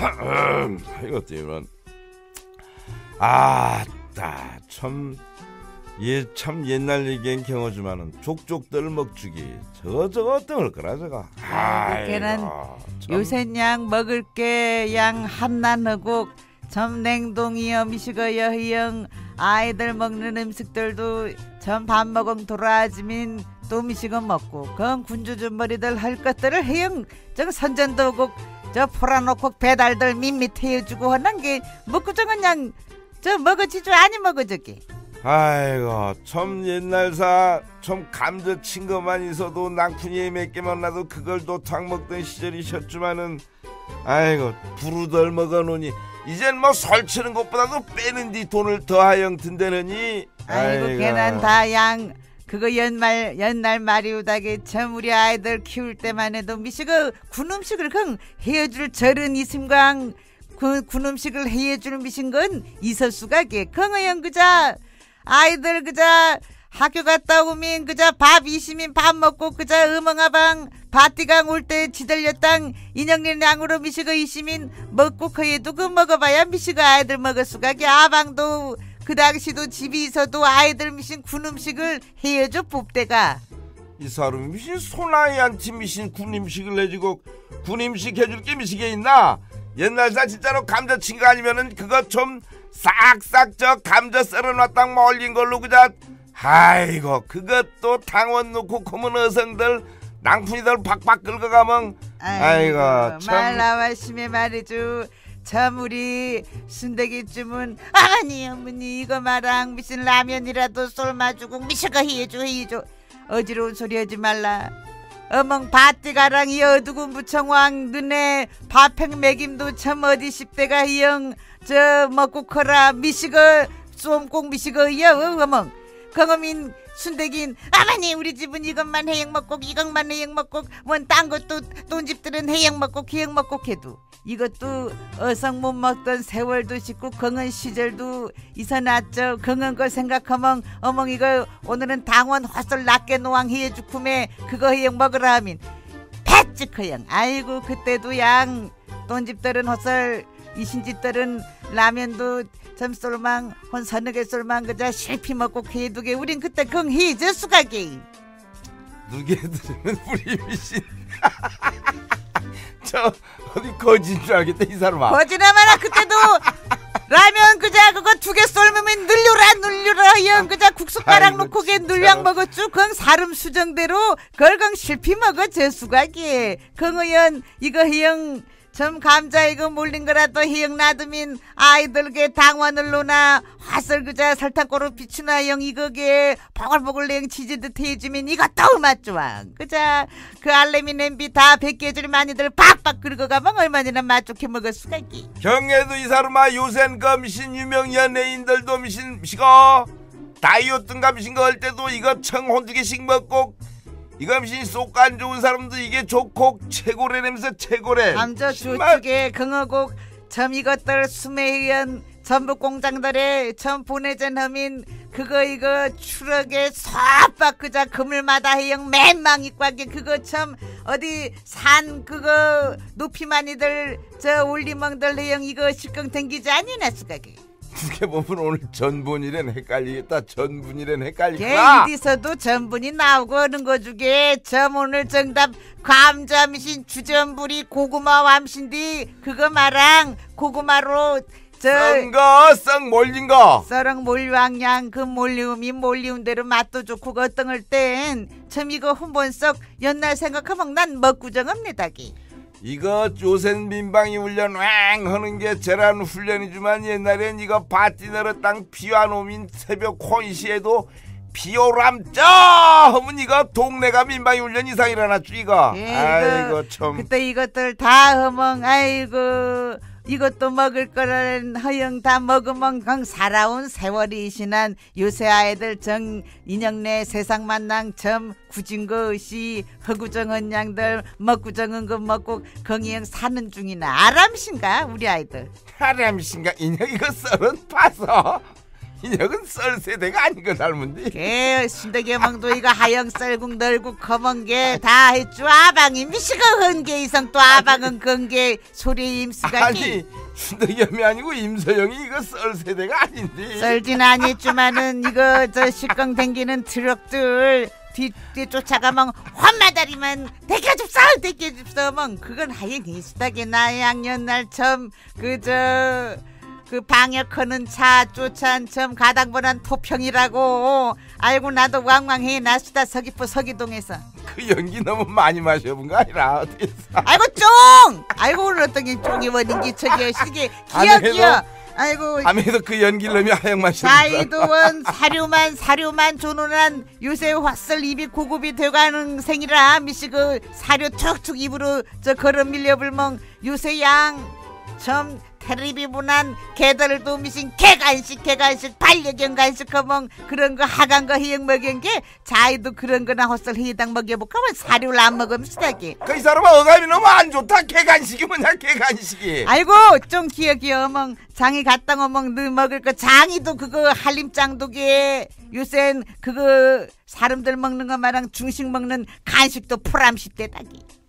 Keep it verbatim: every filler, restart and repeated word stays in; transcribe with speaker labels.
Speaker 1: 이것도 이런 아따 참 예 참 옛날 얘기엔 경어주마는 족족들 먹주기 저거 저거 어떨 거라 저거.
Speaker 2: 걔는 요새 양 먹을 게 양 한난하고 점 냉동이여 미식어여 희영 아이들 먹는 음식들도 점 밥 먹은 돌아지민 또 미식어 먹고 그건 군주준머리들 할 것들을 희영 저 선전도 오고 저 풀어놓고 배달들 밋밋 해주고 하는 게 먹고 저건 그냥 저 먹어지죠 아니 먹어저기.
Speaker 1: 아이고 참 옛날사 참 감자 친 것만 있어도 낭푼이에 몇 개만 나도 그걸 도탕 먹던 시절이셨지만은 아이고 부르덜 먹어놓으니 이젠 뭐 설치는 것보다도 빼는 뒤 돈을 더하영 든다느니.
Speaker 2: 아이고, 아이고. 걔는 다 양 그거 옛말 옛날 말이오다게 참 우리 아이들 키울 때만 해도 미식어 군음식을 그 해줄 절은 이심광 그 군음식을 해주는 미신 건 있었수가게 긍어영 그자 아이들 그자 학교 갔다 오면 그자 밥 이시민 밥 먹고 그자 음엉아방 바띠강 올 때 지들렸당 인형님 양으로 미식어 이시민 먹고 그에도 그 먹어봐야 미식어 아이들 먹을수가게 아방도 그 당시도 집이 있어도 아이들 미신 군음식을 해줘 뽑대가.
Speaker 1: 이 사람이 미신 소나이한테 미신 군임식을 해주고 군임식 해줄 게 미식에 있나? 옛날사 진짜로 감자 친 거 아니면은 그거 좀 싹싹 저 감자 썰어놨다 멀린 걸로 그자. 아이고 그것도 당원 놓고 고문 어성들 낭푼이들 박박 긁어가면 아이고, 아이고
Speaker 2: 참 말 나와심에 말이죠. 참 우리 순대기쯤은 아니 어머니 이거 마랑 미신 라면이라도 쏠마주고 미식어 해줘 해줘 어지러운 소리 하지 말라. 어멍 바띠가랑 이 어두군 부청왕 눈에 밥행 먹임도 참 어디 십대가 이영 저 먹고 커라 미식어 쏨꼭 미식어 이여 어멍 경험인 순대긴 아마니 우리 집은 이것만 해역 먹고 이것만 해역 먹고 뭔 딴 것도 돈 집들은 해역 먹고 기역 먹고 해도 이것도 어성 못 먹던 세월도 쉽고 건은 시절도 있어놨죠. 건은 걸 생각하면 어멍 이거 오늘은 당원 화설 낮게 노왕 해주쿠매 그거 해역 먹으라 하면 패찌커영 아이고 그때도 양 돈 집들은 화설 이신집들은 라면도 점 쏠망 혼 서너 개 쏠망 그자 실피 먹고 개두개 우린 그때 긍해져 수가게
Speaker 1: 누게 들으면 우리 미신 저 어디 거짓인 줄 알겠다 이 사람아.
Speaker 2: 거짓하마나 그때도 라면 그자 그거 두 개 쏠면 늘려라 늘려라 영 그자 국숫가락 놓고 게 늘량 먹었죠. 그건 사름 수정대로 걸강 실피 먹어 저 수가게 긍의연 이거 해영 점 감자 이거 몰린 거라도 희영 놔두면 아이들게 당원을 놓나 화설 그자 설탕가루 비추나 영 이거게 보글보글 내 치즈듯 해주면 이것도 맛좋아 그자 그 알레미 냄비 다 벗겨줄 많이들 팍팍 긁어가면 얼마나 맛 좋게 먹을 수가 있기.
Speaker 1: 경에도 이 사람아 요샌 그 미신 유명 연예인들도 미신 미식어 다이어트인가 미신 거 할 때도 이거 청 한두 개씩 먹고 이거 미신 쏙 안 좋은 사람도 이게 좋고 최고래 냄새 최고래.
Speaker 2: 감자 주축에 긍어곡 점 이것들 수매연 전북 공장들에 점 보내전 하민 그거 이거 추럭에 싹박 그자 그물마다 해영 맨망 입고 하게 그거 참 어디 산 그거 높이 많이들 저 올리멍들 해영 이거 실컷 댕기지 아니나 수가게.
Speaker 1: 그게 보면 오늘 전분이란 헷갈리겠다. 전분이란 헷갈리구나.
Speaker 2: 어디서도 전분이 나오고 하는 거 중에 점 오늘 정답 감자미신 주전부리 고구마 왬신디 그거 마랑 고구마로
Speaker 1: 썬거 썩 몰린 거
Speaker 2: 썰렁 몰왕양 그 몰리움이 몰리운 대로 맛도 좋고 어떤걸 땐 참 이거 한번 썩 옛날 생각하면 난 먹구정합니다기.
Speaker 1: 이거 요샌 민방위 훈련 왕 하는 게 제란 훈련이지만 옛날엔 이거 바띠 내려 땅 비와놓으면 새벽 혼시에도 비오람쪄 하면 이거 동네가 민방위 훈련 이상 일어났죠 이거.
Speaker 2: 예,
Speaker 1: 아이고 참
Speaker 2: 그때 이것들 다 허멍 아이고 이것도 먹을 거는 허영 다 먹으면 건 살아온 세월이 지난 요새 아이들 정 인형네 세상 만난 점 굳은 것이 허구정은 양들 먹구정은 거 먹고 건이형 사는 중이나 아람신가 우리 아이들.
Speaker 1: 아람신가 인형 이거 썰은 파서 이녁은 썰 세대가 아니고 닮은디.
Speaker 2: 개 순대게 멍도 이거 하영 썰국 널국 검은 게 다 했죠. 아방이 미시가 헌게 이성 또 아방은 건게 소리 임수가
Speaker 1: 아니 순대겸이 아니고 임서영이 이거 썰 세대가 아닌데.
Speaker 2: 썰진 아니지만은 이거 저 식강 댕기는 트럭들 뒤뒤 쫓아가면 환마다리만 대겨줍서 대겨줍서 멍 그건 하영 이수다게 나 양년 날 처음 그저 그 방역하는 차 쫓아한 점 가당번한 토평이라고 알고 나도 왕왕해 나수다 서귀포 서기동에서.
Speaker 1: 그 연기 너무 많이 마셔본 거 아니라 어떻게 사?
Speaker 2: 아이고 쫑! 아이고 어떤 게 쫑이 원인기 저기 시기 기어 기어. 아이고
Speaker 1: 아무래도 그 연기를 넣으면 하영 마셔.
Speaker 2: 자이도원 사료만 사료만 조논한 요새 화설 입이 고급이 돼가는 생이라 미시 그 사료 툭툭 입으로 저 걸어 밀려불멍 요새 양점 테레비 분한 개들도 미신 개간식 개간식 반려견 간식 하면 그런 거 하간 거 희영 먹인 게 자이도 그런 거나 헛설 희당 먹여볼까 면 사료를 안 먹으면 시다기.
Speaker 1: 그 이 사람은 어감이 너무 안 좋다. 개간식이 뭐냐 개간식이.
Speaker 2: 아이고 좀 기어 기어 어멍 장이 갔다 오멍 너 먹을 거 장이도 그거 한림장독에 요샌 그거 사람들 먹는 거 말랑 중식 먹는 간식도 풀암시 때다기.